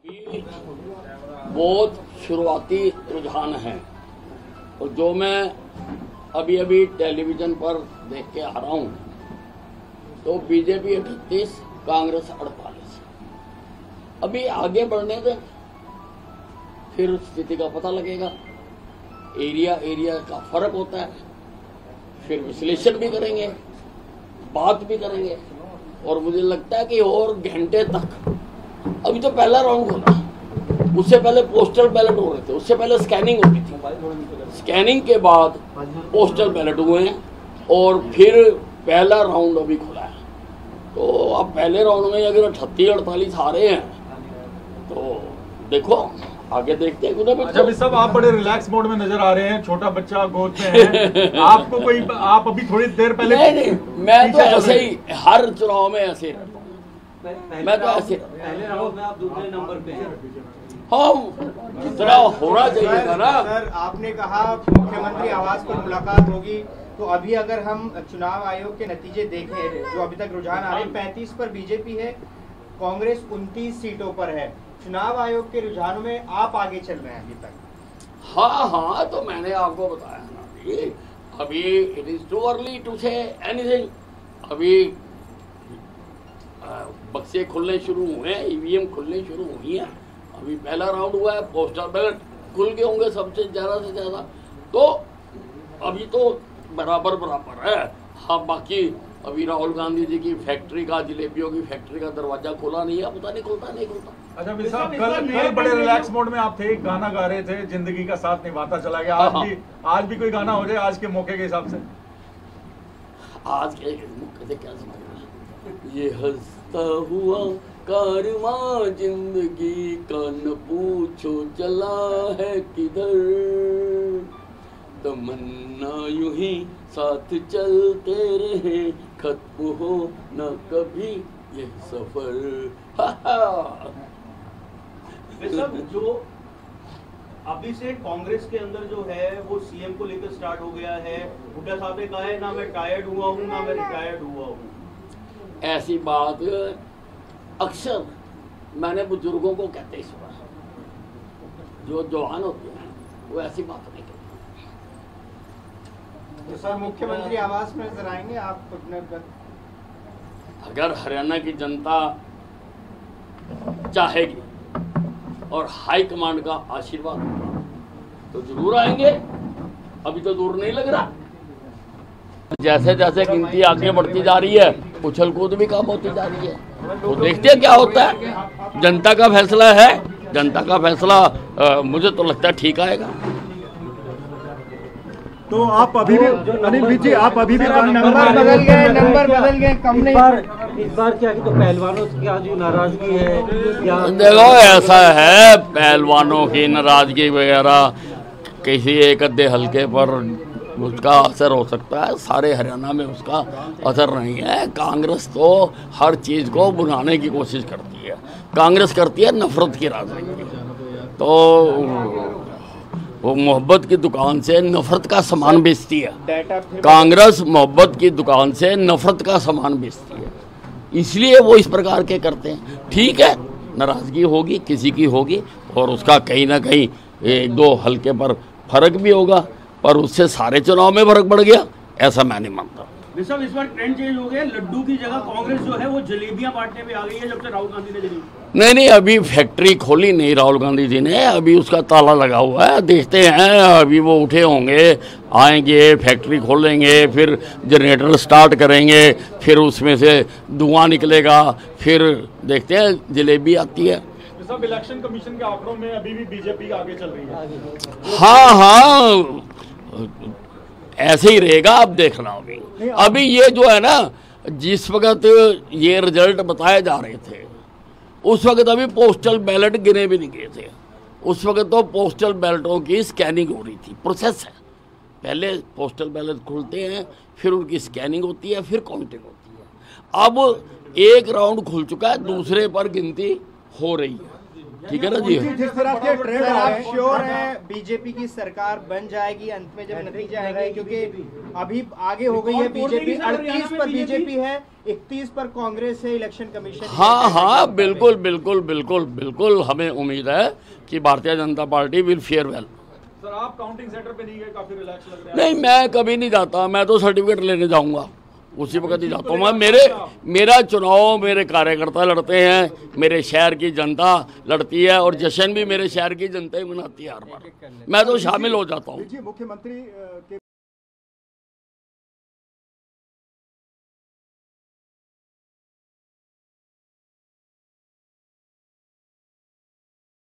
अभी बहुत शुरुआती रुझान है और जो मैं अभी अभी टेलीविजन पर देख के आ रहा हूं तो बीजेपी 38, कांग्रेस 48। अभी आगे बढ़ने दें, फिर स्थिति का पता लगेगा। एरिया का फर्क होता है, फिर विश्लेषण भी करेंगे, बात भी करेंगे। और मुझे लगता है कि और घंटे तक, अभी तो पहला राउंड होगा, उससे पहले पोस्टल बैलेट हो रहे थे, उससे पहले स्कैनिंग होती थी, स्कैनिंग के बाद पोस्टल बैलेट हुए हैं और फिर पहला राउंड अभी खुला है। तो अब पहले राउंड में अगर 38-48 हारे हैं तो देखो आगे देखते हैं। अच्छा सब आप बड़े रिलैक्स मोड में नजर आ रहे हैं, छोटा बच्चा गोद में है। आपको कोई, आप अभी थोड़ी देर पहले नहीं, मैं तो ऐसे ही हर चुनाव में ऐसे रहता हूँ। मैं तो ऐसे पहले राउंड में आप दूसरे नंबर पे हैं। हाँ, जितना होना चाहिए था ना। सर, आपने कहा मुख्यमंत्री आवास पर मुलाकात होगी, तो अभी अगर हम चुनाव आयोग के नतीजे देखें, जो अभी तक रुझान आ रहे हैं, 35 पर बीजेपी है, कांग्रेस 29 सीटों पर है। चुनाव आयोग के रुझानों में आप आगे चल रहे हैं अभी तक। हाँ, तो मैंने आपको बताया ना, अभी it is too early to say anything. अभी बक्से खुलने शुरू हुए हैं, ईवीएम खुलने शुरू हुई है। अभी पहला राउंड हुआ है, पोस्टल बैलेट खुल गए होंगे सबसे ज्यादा से ज्यादा। तो अभी तो बराबर है। हाँ, बाकी अभी राहुल गांधी जी की फैक्ट्री का, जलेबियों की फैक्ट्री का दरवाजा खोला नहीं है, पता नहीं खुलता नहीं खुलता। अच्छा भाई साहब, कल बड़े रिलैक्स मोड में आप थे, एक गाना गा रहे थे, जिंदगी का साथ निभाता चला गया। आज भी कोई गाना हो जाए आज के मौके के हिसाब से? आज के मौके से क्या समझ, ये हंसता हुआ कारवां जिंदगी का न पूछो चला है किधर, तमन्ना यूं ही साथ चलते रहे, खत्म हो न कभी ये सफर। सब जो अभी से कांग्रेस के अंदर जो है वो सीएम को लेकर स्टार्ट हो गया है। हुड्डा साहब ने कहा है, ना मैं टायर्ड हुआ हूँ ना मैं रिटायर्ड हुआ हूँ। ऐसी बात अक्सर मैंने बुजुर्गों को कहते ही सुना, जो जवान होते हैं वो ऐसी बात नहीं करते। तो सर, मुख्यमंत्री आवास में नजर आएंगे आप अपने? अगर हरियाणा की जनता चाहेगी और हाई कमांड का आशीर्वाद होगा तो जरूर आएंगे। अभी तो दूर नहीं लग रहा। जैसे जैसे गिनती आगे बढ़ती जा रही है, उछल कूद भी कम होती जा रही है। तो देखते हैं क्या होता है। जनता का फैसला है, जनता का फैसला मुझे तो लगता है ठीक आएगा। तो आप अभी भी अनिल जी, आप अभी भी नंबर बदल गए, कम नहीं। इस बार क्या तो पहलवानों की आज नाराजगी है या? देखो ऐसा है, पहलवानों की नाराजगी वगैरह किसी एक अद्धे हल्के पर उसका असर हो सकता है, सारे हरियाणा में उसका असर नहीं है। कांग्रेस तो हर चीज़ को बुझाने की कोशिश करती है। कांग्रेस करती है नफरत की राजनीति। तो वो मोहब्बत की दुकान से नफरत का सामान बेचती है। कांग्रेस मोहब्बत की दुकान से नफरत का सामान बेचती है, इसलिए वो इस प्रकार के करते हैं। ठीक है, नाराजगी होगी, किसी की होगी, और उसका कहीं ना कहीं एक दो हल्के पर फर्क भी होगा, पर उससे सारे चुनाव में फर्क पड़ गया, ऐसा मैं नहीं मानता। इस बार ट्रेंड चेंज हो गया, लड्डू की जगह कांग्रेस जो है वो जलेबियां बांटने पे आ गई है जब से राहुल गांधी ने जलेबी। नहीं, अभी फैक्ट्री खोली नहीं राहुल गांधी जी ने, अभी उसका ताला लगा हुआ है। देखते हैं, अभी वो उठे होंगे, आएंगे, फैक्ट्री खोलेंगे, फिर जनरेटर स्टार्ट करेंगे, फिर उसमें से धुआं निकलेगा, फिर देखते हैं जलेबी आती है। सब इलेक्शन कमीशन के आंकड़ों में अभी भी बीजेपी आगे चल रही है। हाँ, ऐसे ही रहेगा। आप देखना, अभी ये जो है ना, जिस वक्त ये रिजल्ट बताए जा रहे थे उस वक्त अभी पोस्टल बैलेट गिने भी नहीं गए थे। उस वक्त तो पोस्टल बैलेटों की स्कैनिंग हो रही थी। प्रोसेस है, पहले पोस्टल बैलेट खुलते हैं, फिर उनकी स्कैनिंग होती है, फिर काउंटिंग होती है। अब एक राउंड खुल चुका है, दूसरे पर गिनती हो रही है। ठीक है ना जी। जिस तरह के ट्रेंड सर, आ आप रहे हैं, श्योर है बीजेपी की सरकार बन जाएगी अंत में जब नतीजे आएंगे? क्योंकि अभी आगे हो गई है बीजेपी, 38 पर बीजेपी है, 31 पर कांग्रेस है, इलेक्शन कमीशन। हाँ हाँ, बिल्कुल बिल्कुल बिल्कुल बिल्कुल, हमें उम्मीद है कि Bharatiya Janata Party will fare well. Sir आप काउंटिंग सेंटर पे नहीं गए, काफी रिलैक्स लग रहा है। नहीं, मैं कभी नहीं जाता, मैं तो सर्टिफिकेट लेने जाऊंगा, उसी वक्त ही जाता हूँ मैं। मेरा चुनाव मेरे कार्यकर्ता लड़ते हैं, मेरे शहर की जनता लड़ती है, और जश्न भी मेरे शहर की जनता ही मनाती है हर बार, मैं तो शामिल हो जाता हूँ। मुख्यमंत्री के